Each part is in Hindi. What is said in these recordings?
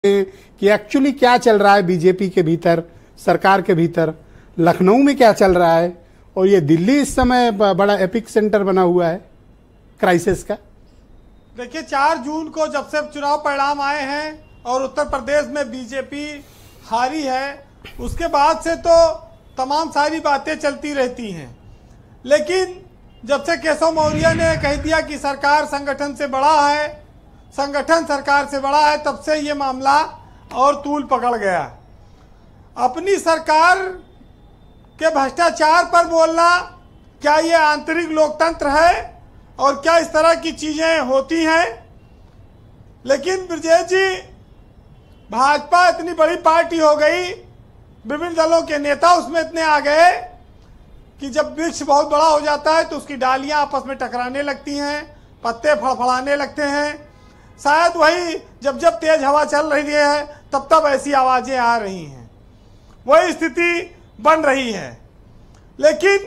कि एक्चुअली क्या चल रहा है बीजेपी के भीतर, सरकार के भीतर, लखनऊ में क्या चल रहा है, और ये दिल्ली इस समय बड़ा एपिक सेंटर बना हुआ है क्राइसिस का। देखिए 4 जून को जब से चुनाव परिणाम आए हैं और उत्तर प्रदेश में बीजेपी हारी है, उसके बाद से तो तमाम सारी बातें चलती रहती हैं, लेकिन जब से केशव मौर्य ने कह दिया कि सरकार संगठन से बड़ा है, संगठन सरकार से बड़ा है, तब से ये मामला और तूल पकड़ गया। अपनी सरकार के भ्रष्टाचार पर बोलना, क्या ये आंतरिक लोकतंत्र है और क्या इस तरह की चीजें होती हैं? लेकिन ब्रजेश जी, भाजपा इतनी बड़ी पार्टी हो गई, विभिन्न दलों के नेता उसमें इतने आ गए कि जब वृक्ष बहुत बड़ा हो जाता है तो उसकी डालियां आपस में टकराने लगती हैं, पत्ते फड़फड़ाने लगते हैं। शायद वही जब जब तेज हवा चल रही है तब तब ऐसी आवाजें आ रही हैं, वही स्थिति बन रही है। लेकिन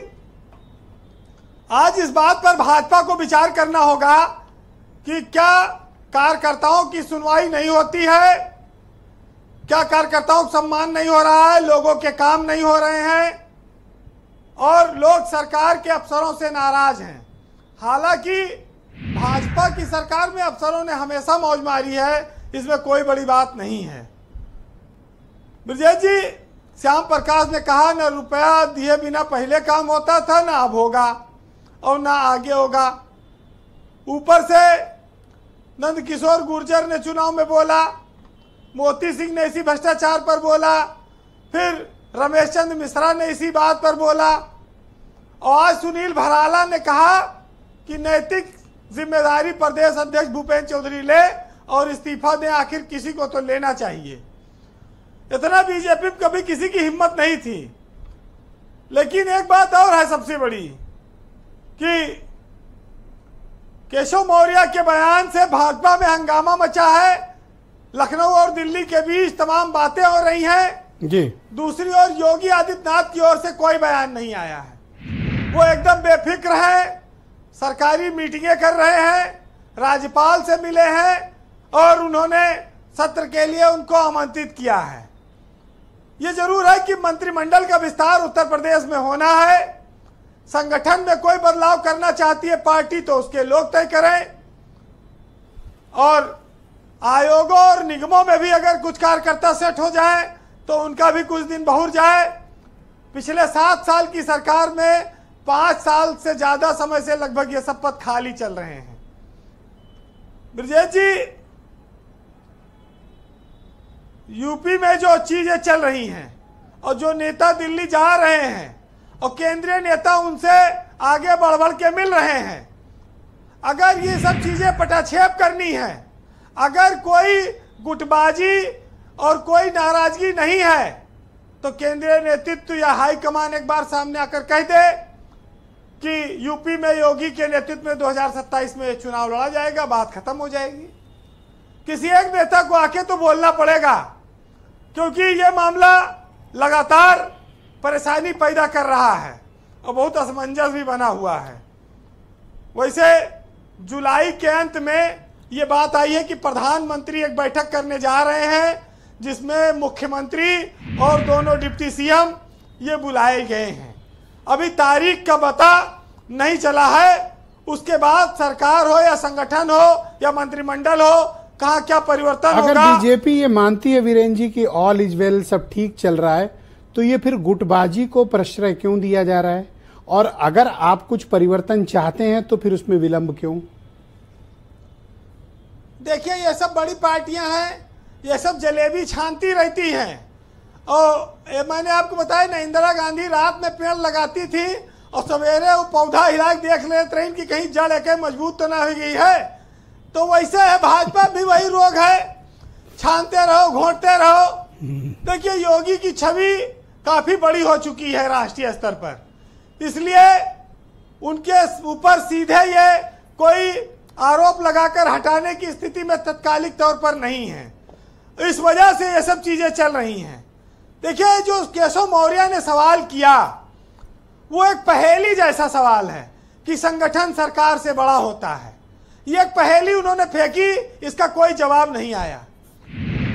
आज इस बात पर भाजपा को विचार करना होगा कि क्या कार्यकर्ताओं की सुनवाई नहीं होती है, क्या कार्यकर्ताओं को सम्मान नहीं हो रहा है, लोगों के काम नहीं हो रहे हैं और लोग सरकार के अफसरों से नाराज हैं। हालांकि भाजपा की सरकार में अफसरों ने हमेशा मौज मारी है, इसमें कोई बड़ी बात नहीं है। ब्रजेश जी, श्याम प्रकाश ने कहा न रुपया दिए बिना पहले काम होता था, ना अब होगा और ना आगे होगा। ऊपर से नंदकिशोर गुर्जर ने चुनाव में बोला, मोती सिंह ने इसी भ्रष्टाचार पर बोला, फिर रमेश चंद्र मिश्रा ने इसी बात पर बोला, और आज सुनील भराला ने कहा कि नैतिक जिम्मेदारी प्रदेश अध्यक्ष भूपेंद्र चौधरी ले और इस्तीफा दें, आखिर किसी को तो लेना चाहिए। इतना बीजेपी में कभी किसी की हिम्मत नहीं थी। लेकिन एक बात और है सबसे बड़ी कि केशव मौर्य के बयान से भाजपा में हंगामा मचा है, लखनऊ और दिल्ली के बीच तमाम बातें हो रही हैं जी। दूसरी ओर योगी आदित्यनाथ की ओर से कोई बयान नहीं आया है, वो एकदम बेफिक्र है, सरकारी मीटिंगें कर रहे हैं, राज्यपाल से मिले हैं और उन्होंने सत्र के लिए उनको आमंत्रित किया है। ये जरूर है कि मंत्रिमंडल का विस्तार उत्तर प्रदेश में होना है, संगठन में कोई बदलाव करना चाहती है पार्टी तो उसके लोग तय करें, और आयोगों और निगमों में भी अगर कुछ कार्यकर्ता सेट हो जाए तो उनका भी कुछ दिन बहुर जाए। पिछले 7 साल की सरकार में 5 साल से ज्यादा समय से लगभग ये सब पद खाली चल रहे हैं। ब्रजेश जी, यूपी में जो चीजें चल रही हैं और जो नेता दिल्ली जा रहे हैं और केंद्रीय नेता उनसे आगे बढ़ बढ़ के मिल रहे हैं, अगर ये सब चीजें पटाक्षेप करनी है, अगर कोई गुटबाजी और कोई नाराजगी नहीं है तो केंद्रीय नेतृत्व या हाईकमान एक बार सामने आकर कह दे कि यूपी में योगी के नेतृत्व में 2027 में चुनाव लड़ा जाएगा, बात खत्म हो जाएगी। किसी एक नेता को आके तो बोलना पड़ेगा, क्योंकि ये मामला लगातार परेशानी पैदा कर रहा है और बहुत असमंजस भी बना हुआ है। वैसे जुलाई के अंत में ये बात आई है कि प्रधानमंत्री एक बैठक करने जा रहे हैं जिसमें मुख्यमंत्री और दोनों डिप्टी सीएम ये बुलाए गए हैं। अभी तारीख का पता नहीं चला है, उसके बाद सरकार हो या संगठन हो या मंत्रिमंडल हो, कहाँ क्या परिवर्तन होगा। अगर बीजेपी ये मानती है वीरेंद्र जी कि ऑल इज वेल, सब ठीक चल रहा है, तो ये फिर गुटबाजी को प्रश्रय क्यों दिया जा रहा है? और अगर आप कुछ परिवर्तन चाहते हैं तो फिर उसमें विलंब क्यों? देखिए, ये सब बड़ी पार्टियां हैं, ये सब जलेबी छानती रहती हैं। और मैंने आपको बताया ना, इंदिरा गांधी रात में पेड़ लगाती थी और सवेरे वो पौधा हिला देख लेते रही कि कहीं जड़ एक मजबूत तो ना हो गई है। तो वैसे है, भाजपा भी वही रोग है, छानते रहो, घोंटते रहो। देखिए, योगी की छवि काफी बड़ी हो चुकी है राष्ट्रीय स्तर पर, इसलिए उनके ऊपर सीधे ये कोई आरोप लगाकर हटाने की स्थिति में तत्कालिक तौर पर नहीं है। इस वजह से ये सब चीजें चल रही हैं। देखिए, जो केशव मौर्य ने सवाल किया वो एक पहेली जैसा सवाल है कि संगठन सरकार से बड़ा होता है। ये एक पहेली उन्होंने फेंकी, इसका कोई जवाब नहीं आया।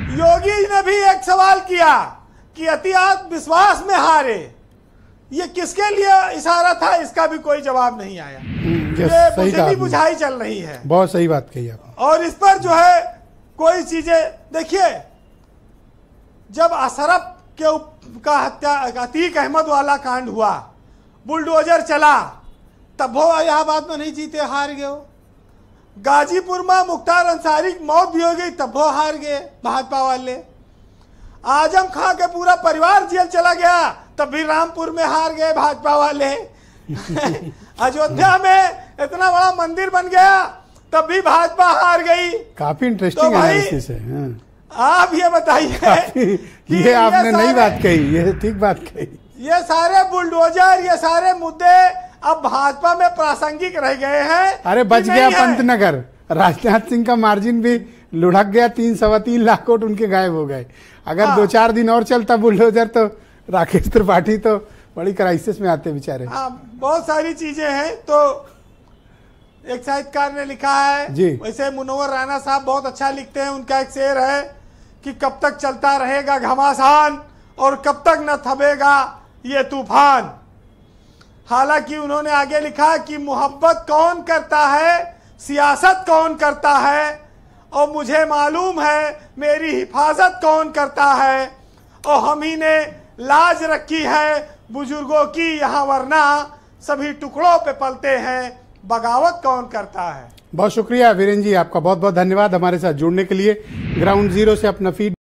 योगी ने भी एक सवाल किया कि अति आत्मविश्वास में हारे, ये किसके लिए इशारा था, इसका भी कोई जवाब नहीं आया। ये मुझे भी बुझाई चल रही है। बहुत सही बात कही आप। और इस पर जो है कोई चीजें देखिए, जब अशरफ का हत्या अतीक अहमद वाला कांड हुआ, बुलडोजर चला, तब वो इलाहाबाद में नहीं जीते, हार गए। गाजीपुर में मुख्तार अंसारी की मौत भी हो गई, तब वो हार गए भाजपा वाले। आजम खां के पूरा परिवार जेल चला गया, तब भी रामपुर में हार गए भाजपा वाले। अयोध्या में इतना बड़ा मंदिर बन गया, तब भी भाजपा हार गई। काफी इंटरेस्टिंग एनालिसिस है। आप ये बताइए ये आपने नई बात कही, ये ठीक बात कही। ये सारे बुलडोजर, ये सारे मुद्दे अब भाजपा में प्रासंगिक रह गए हैं। अरे बच गया पंतनगर, राजनाथ सिंह का मार्जिन भी लुढ़क गया, 3-3.25 लाख वोट उनके गायब हो गए। अगर 2-4 दिन और चलता बुलडोजर तो राकेश त्रिपाठी तो बड़ी क्राइसिस में आते बेचारे। बहुत सारी चीजें हैं। तो एक साहित्यकार ने लिखा है जी, वैसे मुनव्वर राणा साहब बहुत अच्छा लिखते हैं। उनका एक शेर है कि कब तक चलता रहेगा घमासान और कब तक न थमेगा ये तूफान। हालांकि उन्होंने आगे लिखा कि मोहब्बत कौन करता है, सियासत कौन करता है, और मुझे मालूम है मेरी हिफाजत कौन करता है, और हम ही ने लाज रखी है बुजुर्गों की यहाँ, वरना सभी टुकड़ों पे पलते हैं, बगावत कौन करता है। बहुत शुक्रिया वीरेंद्र जी, आपका बहुत बहुत धन्यवाद हमारे साथ जुड़ने के लिए। ग्राउंड जीरो से अपना फीड